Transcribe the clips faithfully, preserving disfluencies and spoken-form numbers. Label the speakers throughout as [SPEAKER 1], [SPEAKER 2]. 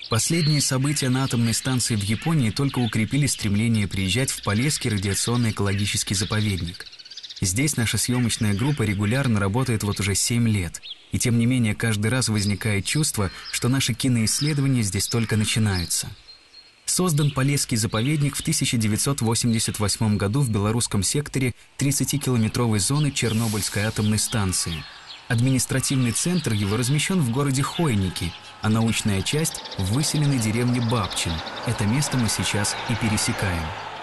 [SPEAKER 1] Последние события на атомной станции в Японии только укрепили стремление приезжать в Полесский радиационно-экологический заповедник. Здесь наша съемочная группа регулярно работает вот уже семь лет. И тем не менее каждый раз возникает чувство, что наши киноисследования здесь только начинаются. Создан Полесский заповедник в тысяча девятьсот восемьдесят восьмом году в белорусском секторе тридцатикилометровой зоны Чернобыльской атомной станции. Административный центр его размещен в городе Хойники, а научная часть – в выселенной деревне Бабчин. Это место мы сейчас и пересекаем.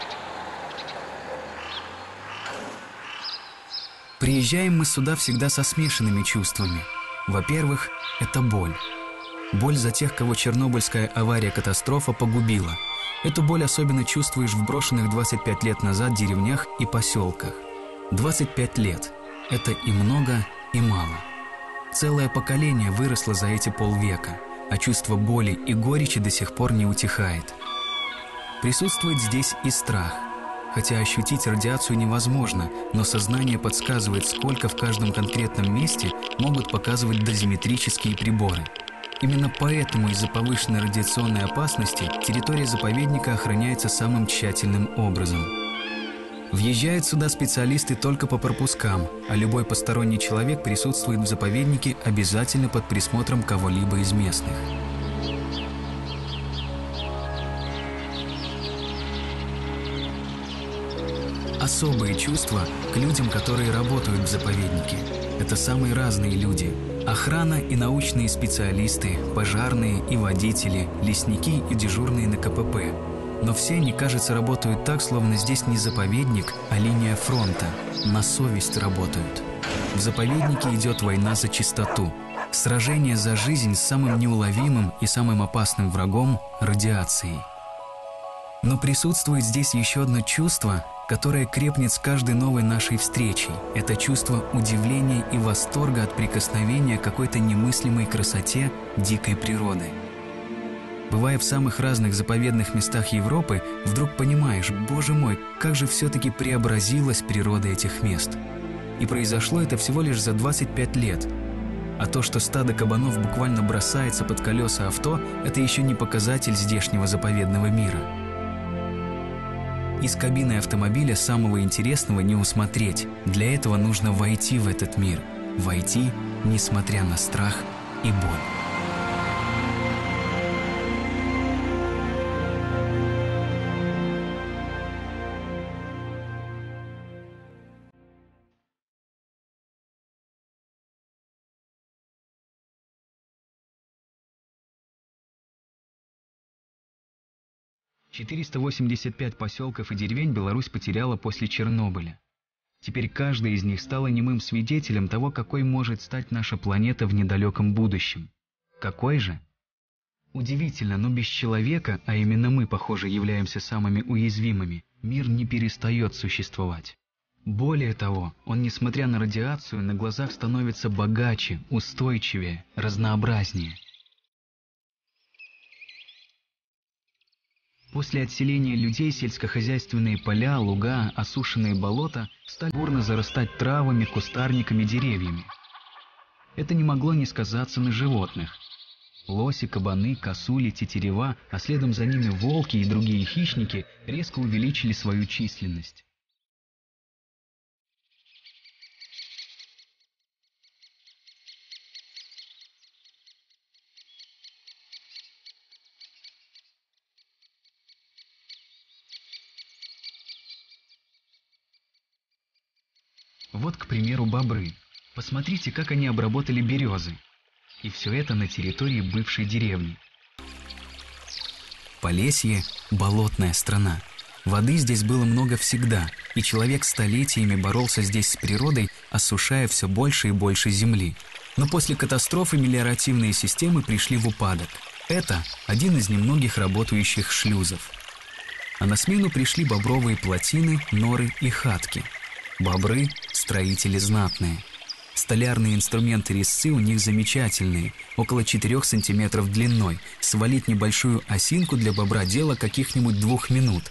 [SPEAKER 1] Приезжаем мы сюда всегда со смешанными чувствами. Во-первых, это боль. Боль за тех, кого Чернобыльская авария-катастрофа погубила. Эту боль особенно чувствуешь в брошенных двадцать пять лет назад деревнях и поселках. двадцать пять лет – это и много, и мало. Целое поколение выросло за эти полвека, а чувство боли и горечи до сих пор не утихает. Присутствует здесь и страх. Хотя ощутить радиацию невозможно, но сознание подсказывает, сколько в каждом конкретном месте могут показывать дозиметрические приборы. Именно поэтому из-за повышенной радиационной опасности территория заповедника охраняется самым тщательным образом. Въезжают сюда специалисты только по пропускам, а любой посторонний человек присутствует в заповеднике обязательно под присмотром кого-либо из местных. Особые чувства к людям, которые работают в заповеднике. Это самые разные люди. Охрана и научные специалисты, пожарные и водители, лесники и дежурные на ка пэ пэ. Но все они, кажется, работают так, словно здесь не заповедник, а линия фронта. На совесть работают. В заповеднике идет война за чистоту. Сражение за жизнь с самым неуловимым и самым опасным врагом – радиацией. Но присутствует здесь еще одно чувство, которое крепнет с каждой новой нашей встречей. Это чувство удивления и восторга от прикосновения к какой-то немыслимой красоте дикой природы. Бывая в самых разных заповедных местах Европы, вдруг понимаешь, боже мой, как же все-таки преобразилась природа этих мест. И произошло это всего лишь за двадцать пять лет. А то, что стадо кабанов буквально бросается под колеса авто, это еще не показатель здешнего заповедного мира. Из кабины автомобиля самого интересного не усмотреть. Для этого нужно войти в этот мир. Войти, несмотря на страх и боль. четыреста восемьдесят пять поселков и деревень Беларусь потеряла после Чернобыля. Теперь каждый из них стал немым свидетелем того, какой может стать наша планета в недалеком будущем. Какой же? Удивительно, но без человека, а именно мы, похоже, являемся самыми уязвимыми, мир не перестает существовать. Более того, он, несмотря на радиацию, на глазах становится богаче, устойчивее, разнообразнее. После отселения людей сельскохозяйственные поля, луга, осушенные болота стали бурно зарастать травами, кустарниками, деревьями. Это не могло не сказаться на животных. Лоси, кабаны, косули, тетерева, а следом за ними волки и другие хищники резко увеличили свою численность. Вот, к примеру, бобры. Посмотрите, как они обработали березы. И все это на территории бывшей деревни. Полесье – болотная страна. Воды здесь было много всегда, и человек столетиями боролся здесь с природой, осушая все больше и больше земли. Но после катастрофы мелиоративные системы пришли в упадок. Это один из немногих работающих шлюзов. А на смену пришли бобровые плотины, норы и хатки. Бобры – строители знатные. Столярные инструменты резцы у них замечательные, около четырёх сантиметров длиной. Свалить небольшую осинку для бобра – дело каких-нибудь двух минут.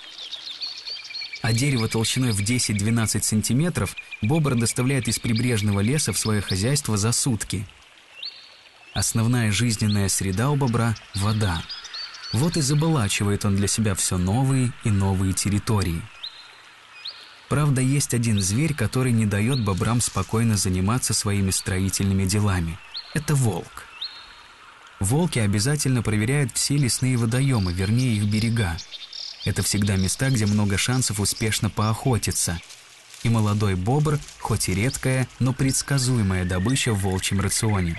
[SPEAKER 1] А дерево толщиной в десять-двенадцать сантиметров бобр доставляет из прибрежного леса в свое хозяйство за сутки. Основная жизненная среда у бобра – вода. Вот и заболачивает он для себя все новые и новые территории. Правда, есть один зверь, который не дает бобрам спокойно заниматься своими строительными делами. Это волк. Волки обязательно проверяют все лесные водоемы, вернее их берега. Это всегда места, где много шансов успешно поохотиться. И молодой бобр, хоть и редкая, но предсказуемая добыча в волчьем рационе.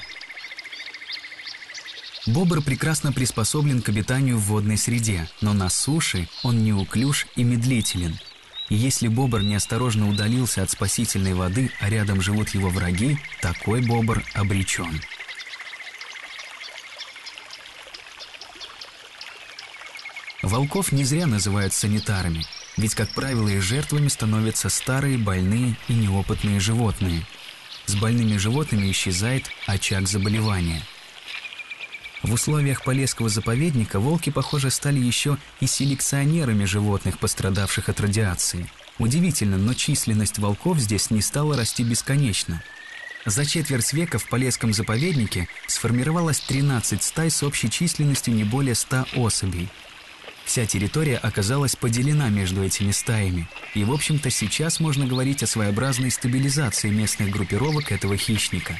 [SPEAKER 1] Бобр прекрасно приспособлен к обитанию в водной среде, но на суше он неуклюж и медлителен. И если бобр неосторожно удалился от спасительной воды, а рядом живут его враги, такой бобр обречен. Волков не зря называют санитарами, ведь, как правило, их жертвами становятся старые, больные и неопытные животные. С больными животными исчезает очаг заболевания. В условиях Полесского заповедника волки, похоже, стали еще и селекционерами животных, пострадавших от радиации. Удивительно, но численность волков здесь не стала расти бесконечно. За четверть века в Полесском заповеднике сформировалось тринадцать стай с общей численностью не более ста особей. Вся территория оказалась поделена между этими стаями, и, в общем-то, сейчас можно говорить о своеобразной стабилизации местных группировок этого хищника.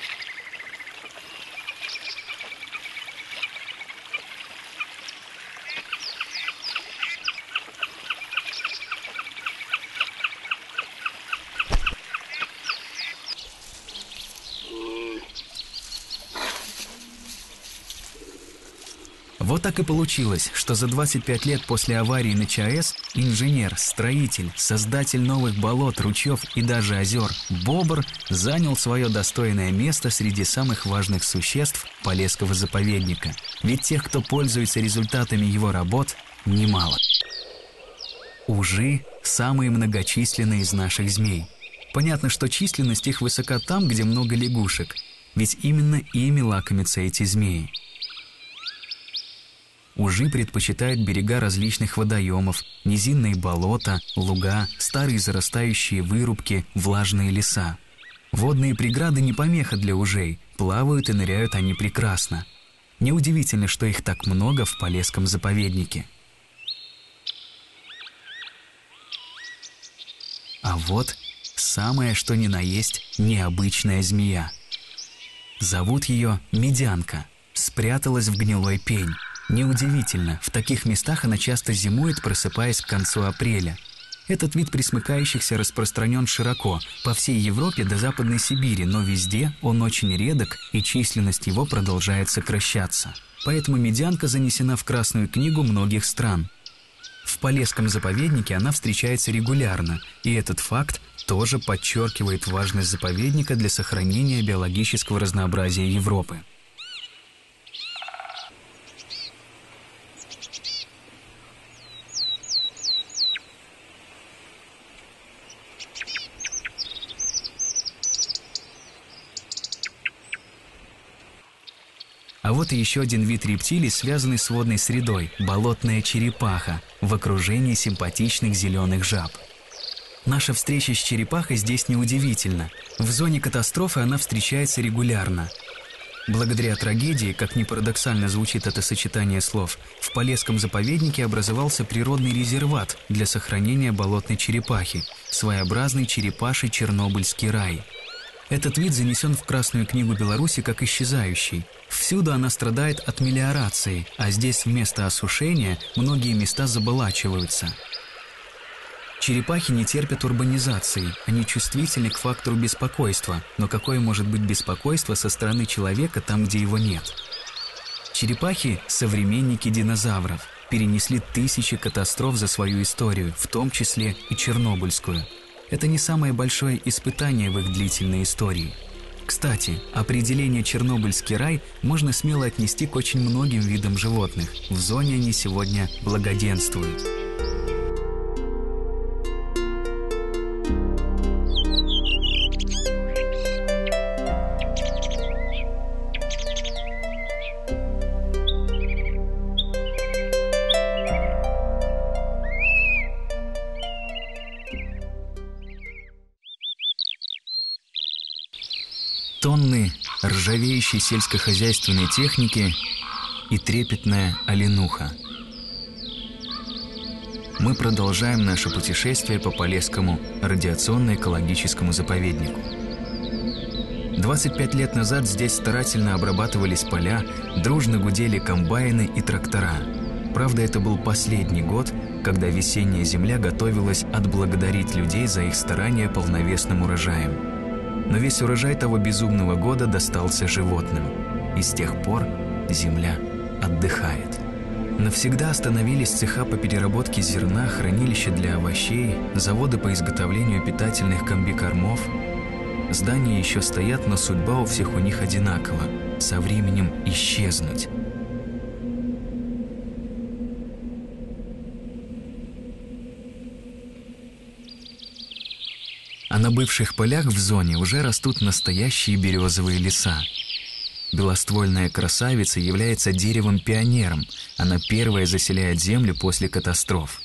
[SPEAKER 1] Вот так и получилось, что за двадцать пять лет после аварии на ЧАЭС инженер, строитель, создатель новых болот, ручьев и даже озер бобр занял свое достойное место среди самых важных существ Полесского заповедника. Ведь тех, кто пользуется результатами его работ, немало. Ужи – самые многочисленные из наших змей. Понятно, что численность их высока там, где много лягушек, ведь именно ими лакомятся эти змеи. Ужи предпочитают берега различных водоемов, низинные болота, луга, старые зарастающие вырубки, влажные леса. Водные преграды не помеха для ужей, плавают и ныряют они прекрасно. Неудивительно, что их так много в Полесском заповеднике. А вот самое что ни на есть необычная змея. Зовут ее медянка, спряталась в гнилой пень. Неудивительно, в таких местах она часто зимует, просыпаясь к концу апреля. Этот вид пресмыкающихся распространен широко, по всей Европе до Западной Сибири, но везде он очень редок, и численность его продолжает сокращаться. Поэтому медянка занесена в Красную книгу многих стран. В Полесском заповеднике она встречается регулярно, и этот факт тоже подчеркивает важность заповедника для сохранения биологического разнообразия Европы. А вот и еще один вид рептилий, связанный с водной средой – болотная черепаха в окружении симпатичных зеленых жаб. Наша встреча с черепахой здесь неудивительна. В зоне катастрофы она встречается регулярно. Благодаря трагедии, как ни парадоксально звучит это сочетание слов, в Полесском заповеднике образовался природный резерват для сохранения болотной черепахи, своеобразный черепаший Чернобыльский рай. Этот вид занесен в Красную книгу Беларуси как исчезающий. Всюду она страдает от мелиорации, а здесь вместо осушения многие места заболачиваются. Черепахи не терпят урбанизации, они чувствительны к фактору беспокойства, но какое может быть беспокойство со стороны человека там, где его нет? Черепахи – современники динозавров, перенесли тысячи катастроф за свою историю, в том числе и Чернобыльскую. Это не самое большое испытание в их длительной истории. Кстати, определение «Чернобыльский рай» можно смело отнести к очень многим видам животных. В зоне они сегодня благоденствуют. Тонны ржавеющей сельскохозяйственной техники и трепетная оленуха. Мы продолжаем наше путешествие по Полесскому радиационно-экологическому заповеднику. двадцать пять лет назад здесь старательно обрабатывались поля, дружно гудели комбайны и трактора. Правда, это был последний год, когда весенняя земля готовилась отблагодарить людей за их старания полновесным урожаем. Но весь урожай того безумного года достался животным. И с тех пор земля отдыхает. Навсегда остановились цеха по переработке зерна, хранилища для овощей, заводы по изготовлению питательных комбикормов. Здания еще стоят, но судьба у всех у них одинакова – со временем исчезнуть. А на бывших полях в зоне уже растут настоящие березовые леса. Белоствольная красавица является деревом-пионером. Она первая заселяет землю после катастроф.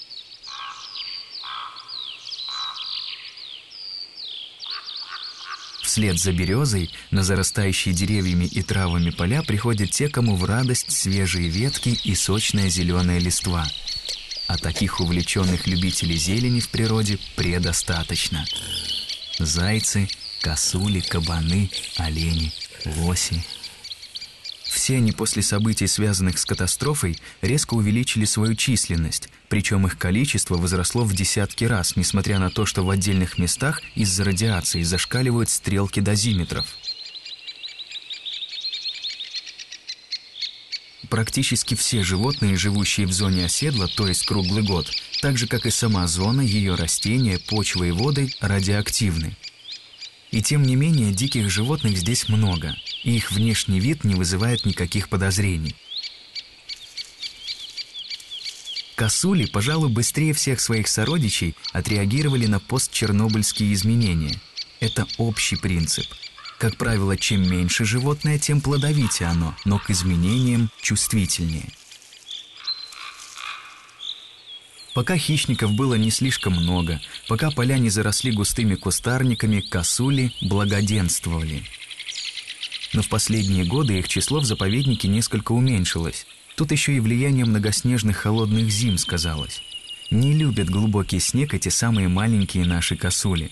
[SPEAKER 1] Вслед за березой на зарастающие деревьями и травами поля приходят те, кому в радость свежие ветки и сочная зеленая листва. А таких увлеченных любителей зелени в природе предостаточно. Зайцы, косули, кабаны, олени, лоси. Все они после событий, связанных с катастрофой, резко увеличили свою численность, причем их количество возросло в десятки раз, несмотря на то, что в отдельных местах из-за радиации зашкаливают стрелки дозиметров. Практически все животные, живущие в зоне оседла, то есть круглый год, так же, как и сама зона, ее растения, почва и воды, радиоактивны. И тем не менее, диких животных здесь много, и их внешний вид не вызывает никаких подозрений. Косули, пожалуй, быстрее всех своих сородичей отреагировали на постчернобыльские изменения. Это общий принцип. Как правило, чем меньше животное, тем плодовитее оно, но к изменениям чувствительнее. Пока хищников было не слишком много, пока поля не заросли густыми кустарниками, косули благоденствовали. Но в последние годы их число в заповеднике несколько уменьшилось. Тут еще и влияние многоснежных холодных зим сказалось. Не любят глубокий снег эти самые маленькие наши косули.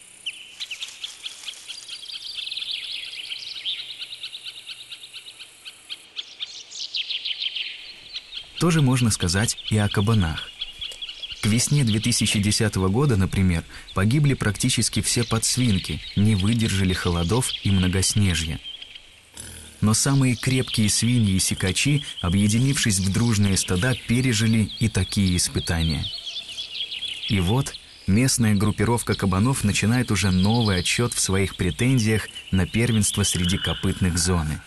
[SPEAKER 1] Тоже можно сказать и о кабанах. К весне две тысячи десятого года, например, погибли практически все подсвинки, не выдержали холодов и многоснежья. Но самые крепкие свиньи и сикачи, объединившись в дружные стада, пережили и такие испытания. И вот местная группировка кабанов начинает уже новый отсчет в своих претензиях на первенство среди копытных зоны.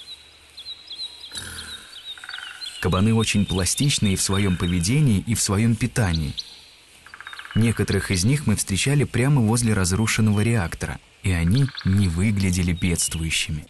[SPEAKER 1] Кабаны очень пластичны и в своем поведении, и в своем питании. Некоторых из них мы встречали прямо возле разрушенного реактора, и они не выглядели бедствующими.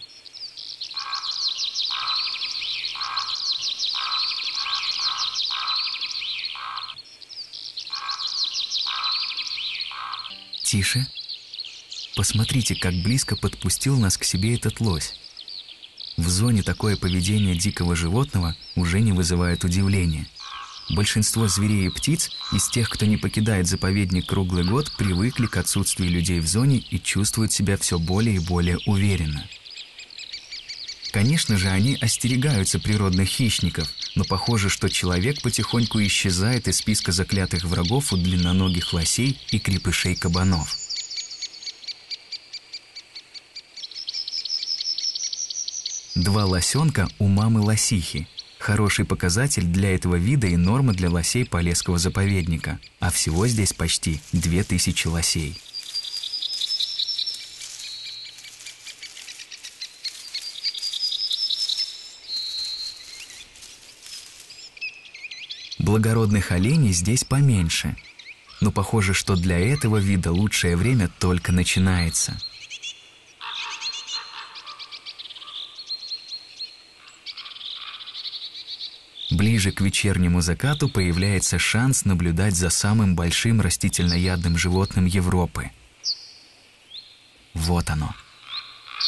[SPEAKER 1] Тише. Посмотрите, как близко подпустил нас к себе этот лось. В зоне такое поведение дикого животного уже не вызывает удивления. Большинство зверей и птиц из тех, кто не покидает заповедник круглый год, привыкли к отсутствию людей в зоне и чувствуют себя все более и более уверенно. Конечно же, они остерегаются природных хищников, но похоже, что человек потихоньку исчезает из списка заклятых врагов у длинноногих лосей и крепышей кабанов. Два лосенка у мамы лосихи. Хороший показатель для этого вида и норма для лосей Полесского заповедника. А всего здесь почти две тысячи лосей. Благородных оленей здесь поменьше. Но похоже, что для этого вида лучшее время только начинается. Ближе к вечернему закату появляется шанс наблюдать за самым большим растительноядным животным Европы. Вот оно.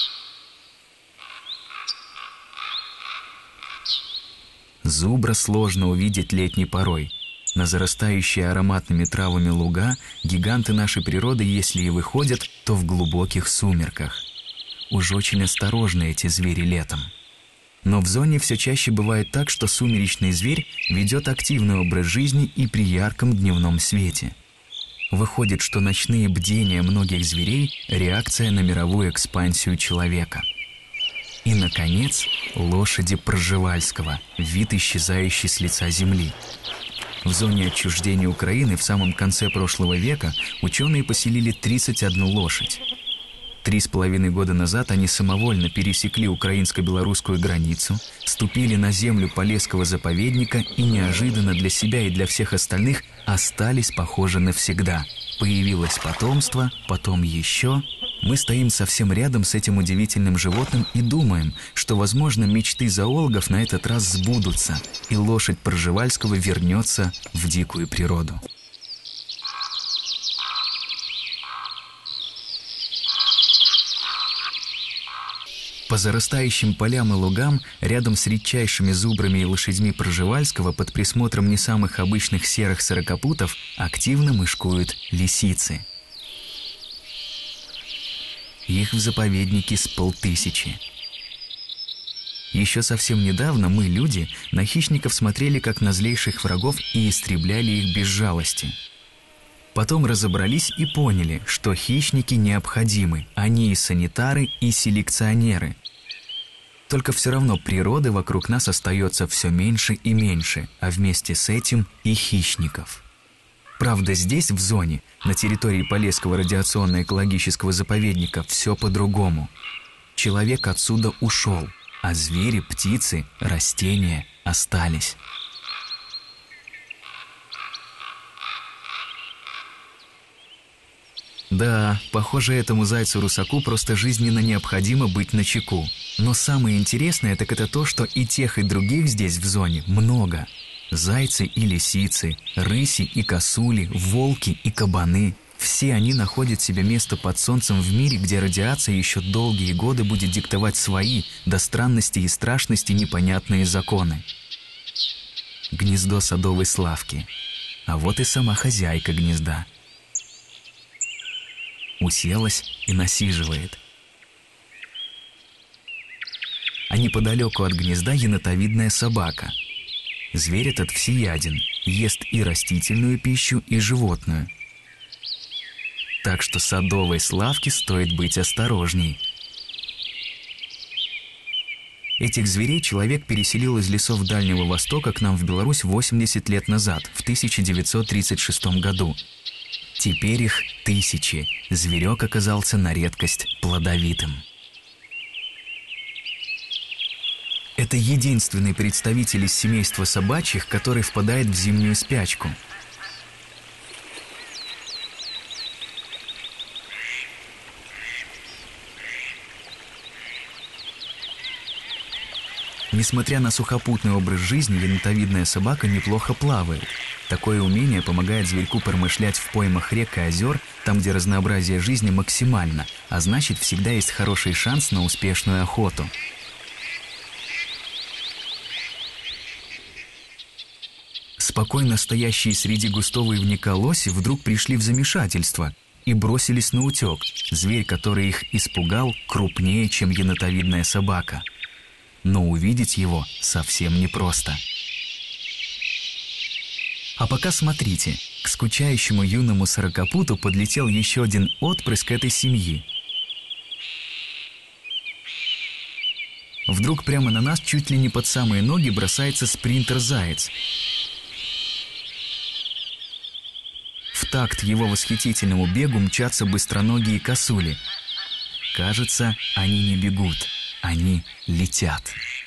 [SPEAKER 1] Зубра сложно увидеть летней порой. На зарастающие ароматными травами луга гиганты нашей природы, если и выходят, то в глубоких сумерках. Уж очень осторожны эти звери летом. Но в зоне все чаще бывает так, что сумеречный зверь ведет активный образ жизни и при ярком дневном свете. Выходит, что ночные бдения многих зверей – реакция на мировую экспансию человека. И, наконец, лошади Пржевальского, вид, исчезающий с лица земли. В зоне отчуждения Украины в самом конце прошлого века ученые поселили тридцать одну лошадь. Три с половиной года назад они самовольно пересекли украинско-белорусскую границу, ступили на землю Полесского заповедника и неожиданно для себя и для всех остальных остались похожи навсегда. Появилось потомство, потом еще. Мы стоим совсем рядом с этим удивительным животным и думаем, что, возможно, мечты зоологов на этот раз сбудутся, и лошадь Пржевальского вернется в дикую природу. По зарастающим полям и лугам, рядом с редчайшими зубрами и лошадьми Пржевальского, под присмотром не самых обычных серых сорокопутов, активно мышкуют лисицы. Их в заповеднике с полтысячи. Еще совсем недавно мы, люди, на хищников смотрели как на злейших врагов и истребляли их без жалости. Потом разобрались и поняли, что хищники необходимы, они и санитары, и селекционеры. Только все равно природы вокруг нас остается все меньше и меньше, а вместе с этим и хищников. Правда, здесь, в зоне, на территории Полесского радиационно-экологического заповедника, все по-другому. Человек отсюда ушел, а звери, птицы, растения остались. Да, похоже, этому зайцу-русаку просто жизненно необходимо быть начеку. Но самое интересное, так это то, что и тех, и других здесь в зоне много. Зайцы и лисицы, рыси и косули, волки и кабаны. Все они находят себе место под солнцем в мире, где радиация еще долгие годы будет диктовать свои, до странности и страшности, непонятные законы. Гнездо садовой славки. А вот и сама хозяйка гнезда. Уселась и насиживает. А неподалеку от гнезда енотовидная собака. Зверь этот всеяден, ест и растительную пищу, и животную. Так что садовой славке стоит быть осторожней. Этих зверей человек переселил из лесов Дальнего Востока к нам в Беларусь восемьдесят лет назад, в тысяча девятьсот тридцать шестом году. Теперь их тысячи. Зверек оказался на редкость плодовитым. Это единственный представитель из семейства собачьих, который впадает в зимнюю спячку. Несмотря на сухопутный образ жизни, енотовидная собака неплохо плавает. Такое умение помогает зверьку промышлять в поймах рек и озер, там, где разнообразие жизни максимально, а значит, всегда есть хороший шанс на успешную охоту. Спокойно стоящие среди густого ивника лоси вдруг пришли в замешательство и бросились на утек. Зверь, который их испугал, крупнее, чем енотовидная собака. Но увидеть его совсем непросто. А пока смотрите, к скучающему юному сорокопуту подлетел еще один отпрыск этой семьи. Вдруг прямо на нас чуть ли не под самые ноги бросается спринтер-заяц. В такт его восхитительному бегу мчатся быстроногие косули. Кажется, они не бегут, они летят.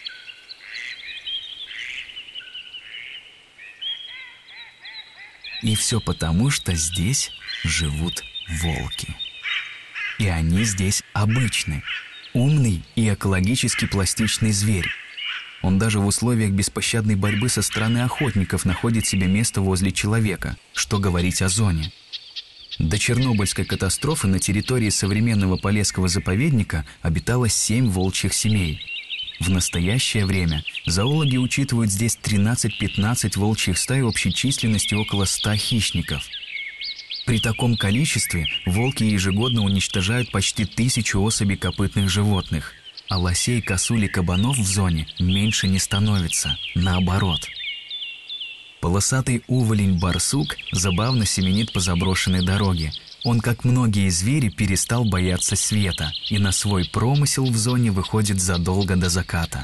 [SPEAKER 1] И все потому, что здесь живут волки. И они здесь обычны. Умный и экологически пластичный зверь. Он даже в условиях беспощадной борьбы со стороны охотников находит себе место возле человека. Что говорить о зоне? До Чернобыльской катастрофы на территории современного Полесского заповедника обитало семь волчьих семей. В настоящее время зоологи учитывают здесь тринадцать-пятнадцать волчьих стай общей численностью около ста хищников. При таком количестве волки ежегодно уничтожают почти тысячу особей копытных животных, а лосей, косуль и кабанов в зоне меньше не становится, наоборот. Полосатый уволень-барсук забавно семенит по заброшенной дороге. Он, как многие звери, перестал бояться света и на свой промысел в зоне выходит задолго до заката.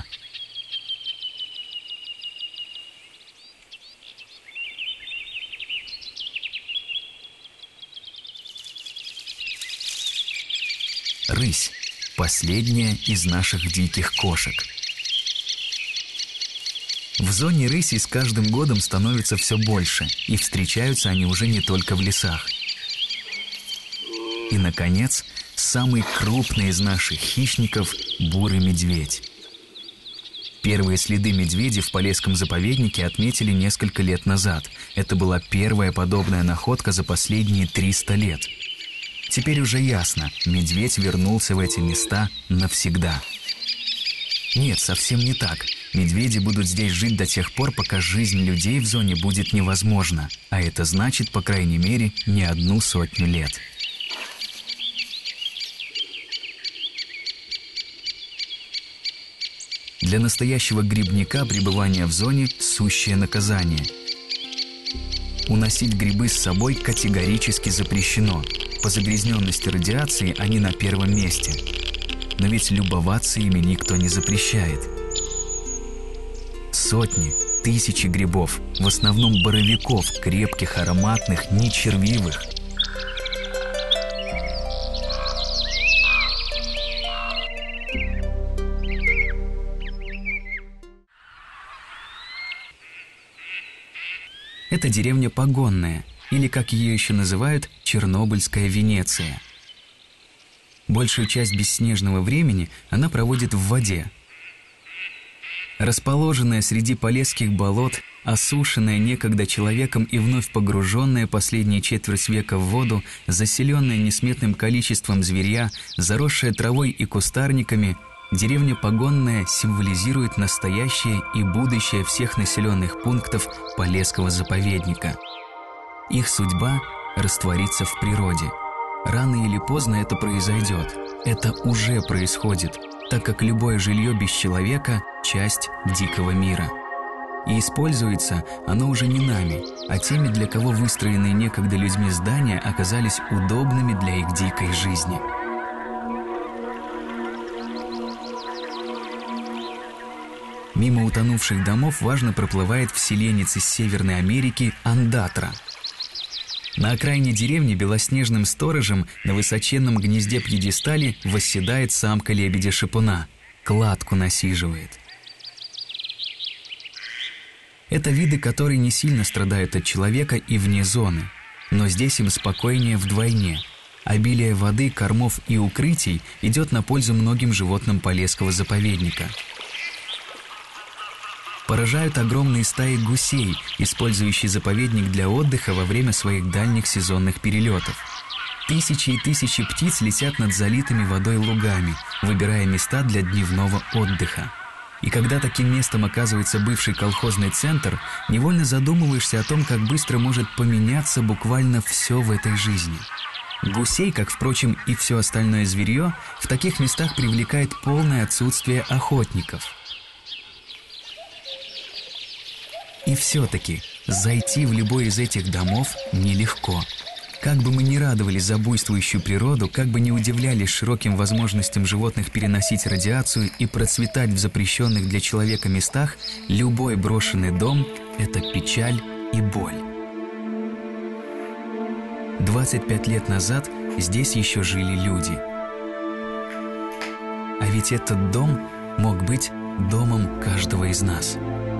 [SPEAKER 1] Рысь – последняя из наших диких кошек. В зоне рысей с каждым годом становится все больше, и встречаются они уже не только в лесах. И, наконец, самый крупный из наших хищников – бурый медведь. Первые следы медведей в Полесском заповеднике отметили несколько лет назад. Это была первая подобная находка за последние триста лет. Теперь уже ясно – медведь вернулся в эти места навсегда. Нет, совсем не так. Медведи будут здесь жить до тех пор, пока жизнь людей в зоне будет невозможна, а это значит, по крайней мере, не одну сотню лет. Для настоящего грибника пребывание в зоне – сущее наказание. Уносить грибы с собой категорически запрещено. По загрязненности радиации они на первом месте. Но ведь любоваться ими никто не запрещает. Сотни, тысячи грибов, в основном боровиков, крепких, ароматных, не червивых. Это деревня Погонная, или, как ее еще называют, Чернобыльская Венеция. Большую часть бесснежного времени она проводит в воде. Расположенная среди полесских болот, осушенная некогда человеком и вновь погруженная последние четверть века в воду, заселенная несметным количеством зверья, заросшая травой и кустарниками, деревня Погонная символизирует настоящее и будущее всех населенных пунктов Полесского заповедника. Их судьба – раствориться в природе. Рано или поздно это произойдет. Это уже происходит, так как любое жилье без человека – часть дикого мира. И используется оно уже не нами, а теми, для кого выстроенные некогда людьми здания оказались удобными для их дикой жизни. Мимо утонувших домов важно проплывает вселенец из Северной Америки Ондатра. На окраине деревни белоснежным сторожем на высоченном гнезде-пьедестале восседает самка лебедя-шипуна, кладку насиживает. Это виды, которые не сильно страдают от человека и вне зоны, но здесь им спокойнее вдвойне. Обилие воды, кормов и укрытий идет на пользу многим животным Полесского заповедника. Поражают огромные стаи гусей, использующие заповедник для отдыха во время своих дальних сезонных перелетов. Тысячи и тысячи птиц летят над залитыми водой лугами, выбирая места для дневного отдыха. И когда таким местом оказывается бывший колхозный центр, невольно задумываешься о том, как быстро может поменяться буквально все в этой жизни. Гусей, как, впрочем, и все остальное зверье, в таких местах привлекает полное отсутствие охотников. И все-таки зайти в любой из этих домов нелегко. Как бы мы ни радовались за буйствующую природу, как бы ни удивлялись широким возможностям животных переносить радиацию и процветать в запрещенных для человека местах, любой брошенный дом – это печаль и боль. двадцать пять лет назад здесь еще жили люди. А ведь этот дом мог быть домом каждого из нас.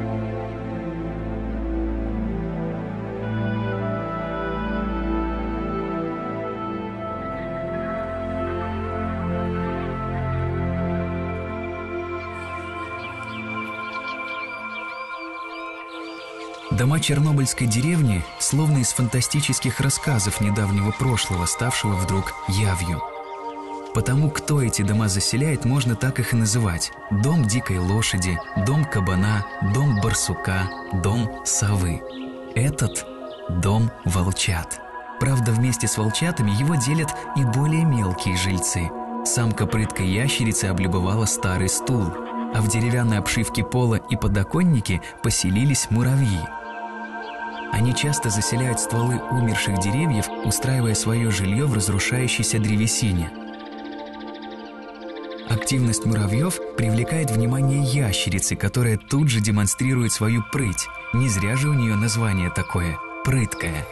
[SPEAKER 1] Дома Чернобыльской деревни словно из фантастических рассказов недавнего прошлого, ставшего вдруг явью. Потому кто эти дома заселяет, можно так их и называть. Дом дикой лошади, дом кабана, дом барсука, дом совы. Этот дом волчат. Правда, вместе с волчатами его делят и более мелкие жильцы. Самка прыткой ящерицы облюбовала старый стул, а в деревянной обшивке пола и подоконнике поселились муравьи. Они часто заселяют стволы умерших деревьев, устраивая свое жилье в разрушающейся древесине. Активность муравьев привлекает внимание ящерицы, которая тут же демонстрирует свою прыть. Не зря же у нее название такое – прыткая.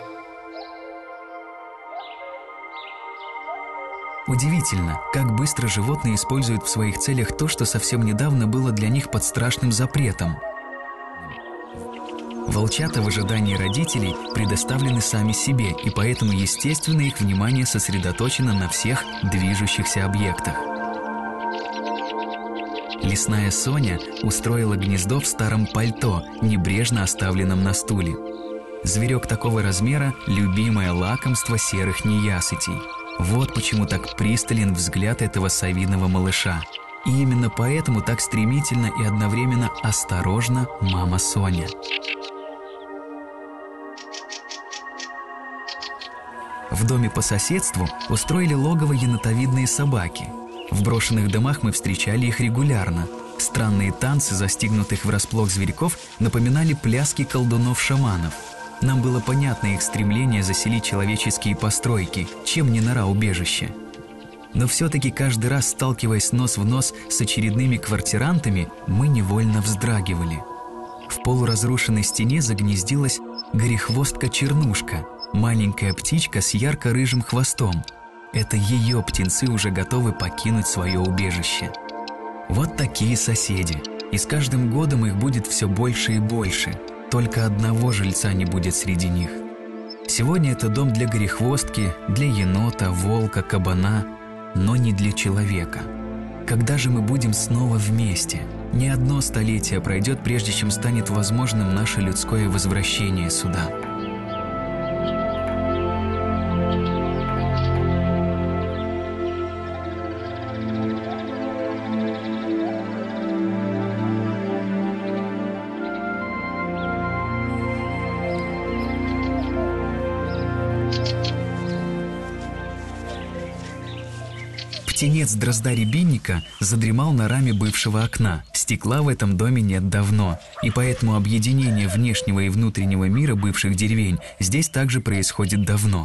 [SPEAKER 1] Удивительно, как быстро животные используют в своих целях то, что совсем недавно было для них под страшным запретом. Волчата в ожидании родителей предоставлены сами себе, и поэтому, естественно, их внимание сосредоточено на всех движущихся объектах. Лесная Соня устроила гнездо в старом пальто, небрежно оставленном на стуле. Зверек такого размера – любимое лакомство серых неясытей. Вот почему так пристален взгляд этого совиного малыша. И именно поэтому так стремительно и одновременно осторожна мама Соня. В доме по соседству устроили логово енотовидные собаки. В брошенных домах мы встречали их регулярно. Странные танцы застигнутых врасплох зверьков напоминали пляски колдунов-шаманов. Нам было понятно их стремление заселить человеческие постройки, чем не нора убежища. Но все-таки каждый раз, сталкиваясь нос в нос с очередными квартирантами, мы невольно вздрагивали. В полуразрушенной стене загнездилась горехвостка-чернушка, маленькая птичка с ярко-рыжим хвостом. Это ее птенцы уже готовы покинуть свое убежище. Вот такие соседи. И с каждым годом их будет все больше и больше. Только одного жильца не будет среди них. Сегодня это дом для горехвостки, для енота, волка, кабана, но не для человека. Когда же мы будем снова вместе? Не одно столетие пройдет, прежде чем станет возможным наше людское возвращение сюда. Птенец дрозда-рябинника задремал на раме бывшего окна. Стекла в этом доме нет давно, и поэтому объединение внешнего и внутреннего мира бывших деревень здесь также происходит давно.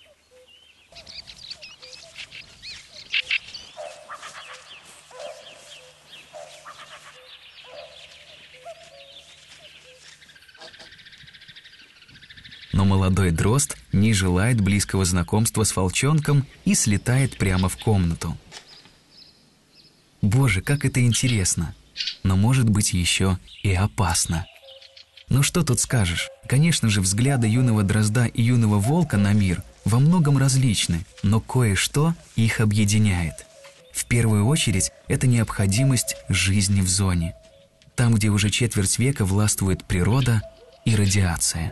[SPEAKER 1] Но молодой дрозд не желает близкого знакомства с волчонком и слетает прямо в комнату. Боже, как это интересно! Но может быть еще и опасно. Ну что тут скажешь? Конечно же, взгляды юного дрозда и юного волка на мир во многом различны, но кое-что их объединяет. В первую очередь, это необходимость жизни в зоне. Там, где уже четверть века властвует природа и радиация.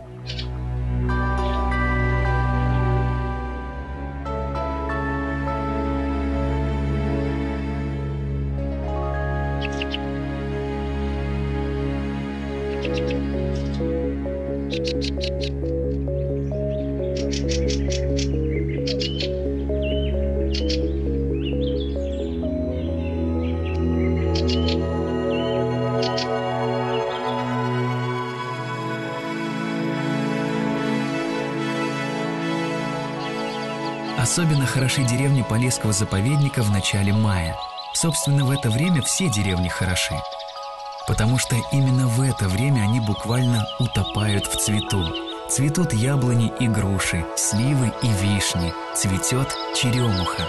[SPEAKER 1] Особенно хороши деревни Полесского заповедника в начале мая. Собственно, в это время все деревни хороши. Потому что именно в это время они буквально утопают в цвету. Цветут яблони и груши, сливы и вишни, цветет черемуха.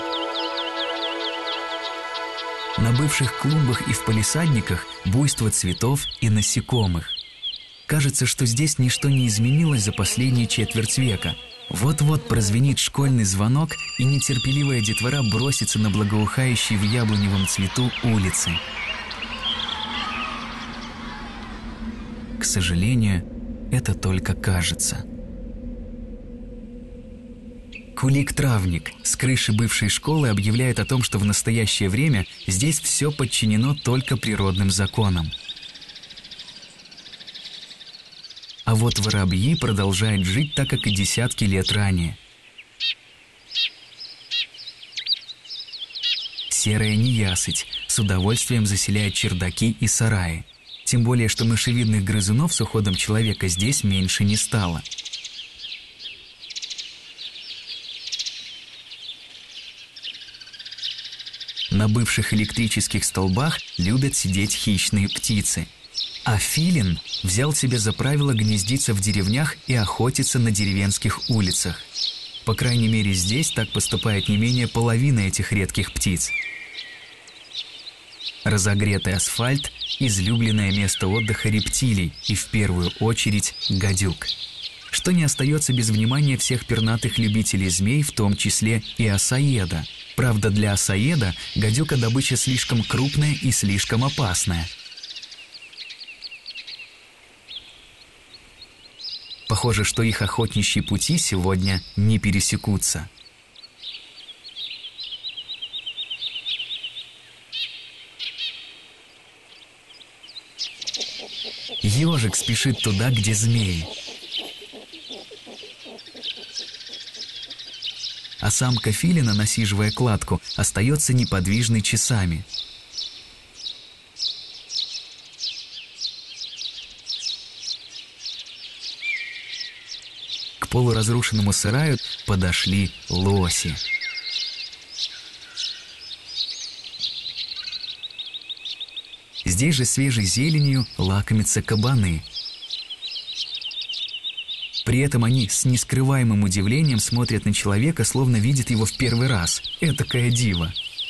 [SPEAKER 1] На бывших клумбах и в палисадниках буйство цветов и насекомых. Кажется, что здесь ничто не изменилось за последние четверть века. Вот-вот прозвенит школьный звонок, и нетерпеливая детвора бросится на благоухающие в яблоневом цвету улицы. К сожалению, это только кажется. К Кулик-травник с крыши бывшей школы объявляет о том, что в настоящее время здесь все подчинено только природным законам. А вот воробьи продолжают жить так, как и десятки лет ранее. Серая неясыть с удовольствием заселяет чердаки и сараи. Тем более, что мышевидных грызунов с уходом человека здесь меньше не стало. На бывших электрических столбах любят сидеть хищные птицы. А филин взял себе за правило гнездиться в деревнях и охотиться на деревенских улицах. По крайней мере, здесь так поступает не менее половины этих редких птиц. Разогретый асфальт – излюбленное место отдыха рептилий и, в первую очередь, гадюк. Что не остается без внимания всех пернатых любителей змей, в том числе и осаеда. Правда, для осаеда гадюка добыча слишком крупная и слишком опасная. Похоже, что их охотничьи пути сегодня не пересекутся. Ежик спешит туда, где змеи. А самка филина, насиживая кладку, остается неподвижной часами. К полуразрушенному сараю подошли лоси. Здесь же свежей зеленью лакомятся кабаны. При этом они с нескрываемым удивлением смотрят на человека, словно видят его в первый раз. Этакое диво.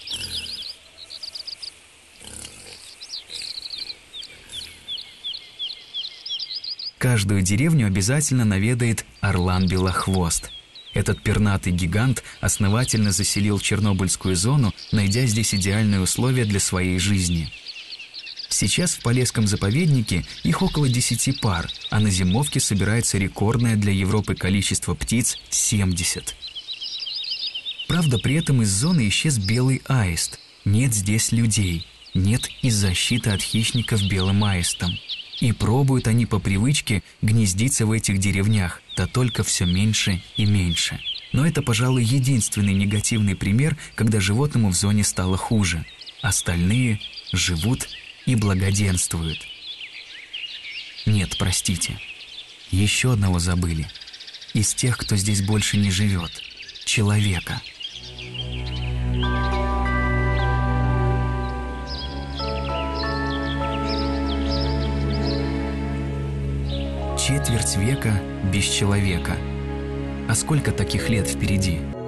[SPEAKER 1] Каждую деревню обязательно наведает орлан-белохвост. Этот пернатый гигант основательно заселил Чернобыльскую зону, найдя здесь идеальные условия для своей жизни. Сейчас в Полесском заповеднике их около десяти пар, а на зимовке собирается рекордное для Европы количество птиц – семьдесят. Правда, при этом из зоны исчез белый аист. Нет здесь людей, нет и защиты от хищников белым аистом. И пробуют они по привычке гнездиться в этих деревнях, да только все меньше и меньше. Но это, пожалуй, единственный негативный пример, когда животному в зоне стало хуже. Остальные живут и благоденствуют. Нет, простите, еще одного забыли. Из тех, кто здесь больше не живет. Человека. Четверть века без человека. А сколько таких лет впереди?